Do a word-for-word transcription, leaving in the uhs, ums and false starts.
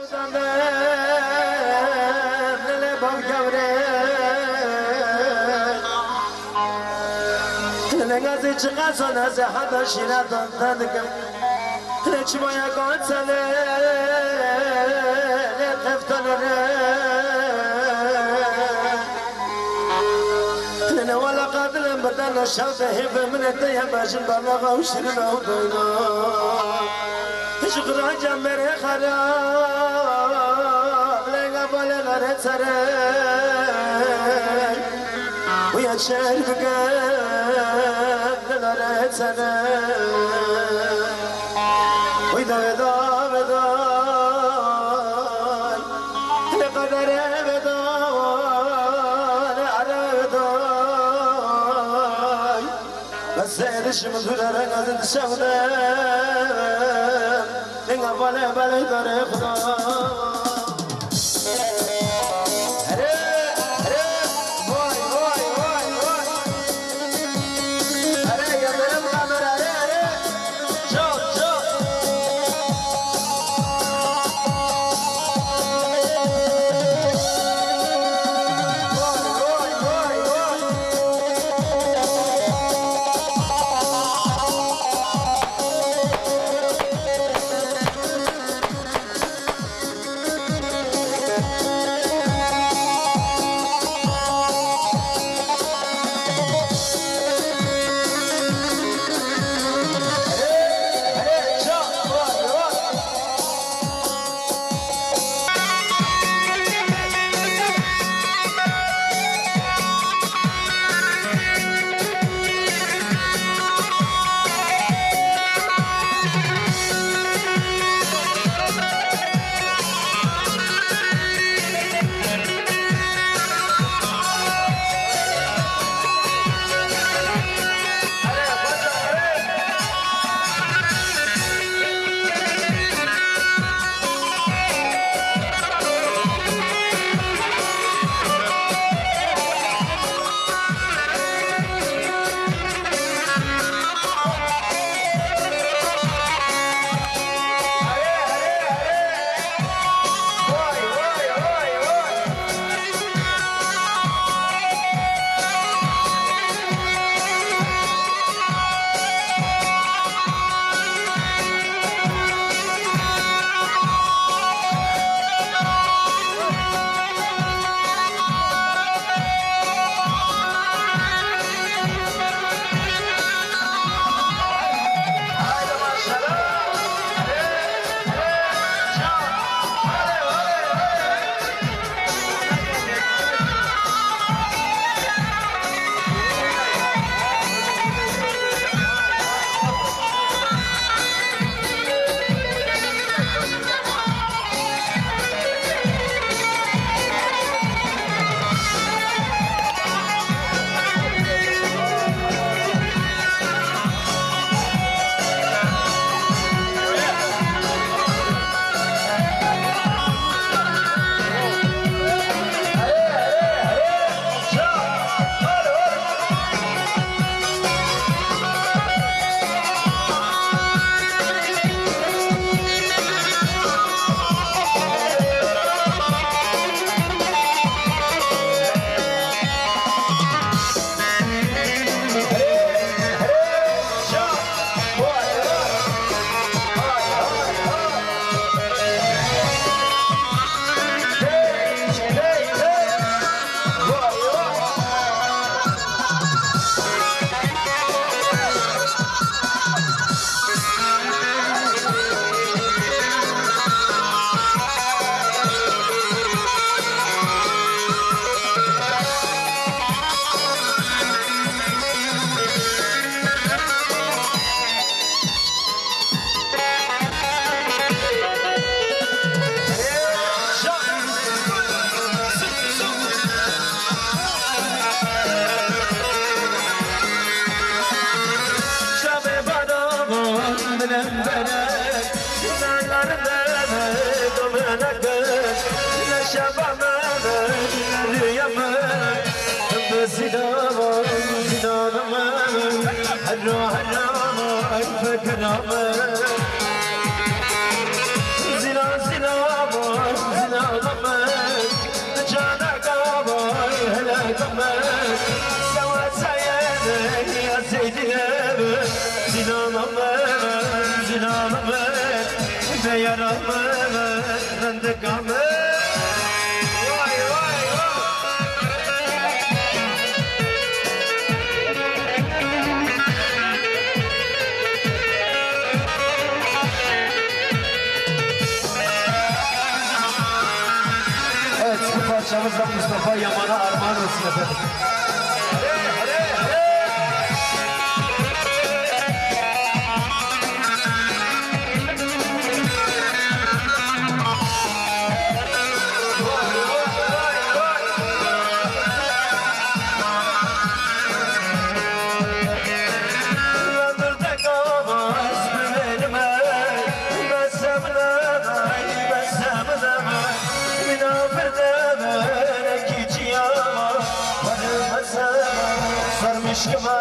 چقدر از حدا شیره دادم چی باید گانسله تفتنه نه ولا قادلم بدنا شوت هب من الدنيا باجن بلغ وشرنا ودينا شكرا جمر خراب لقى بلغ رتسري ويا شربك رتسري وإذا ودا ودا لقدر ودا سيدش مدور رنگ شوده نگاه باله باله داره خدا زنا زنا غمك جانا قابل هلا غمك سوا سيدك يا سيدي زنا غمك زنا غمك يا رحمك عندك غمك واي واي parçamızda Mustafa Yaman'a armağan olsun efendim. Sarmış gibi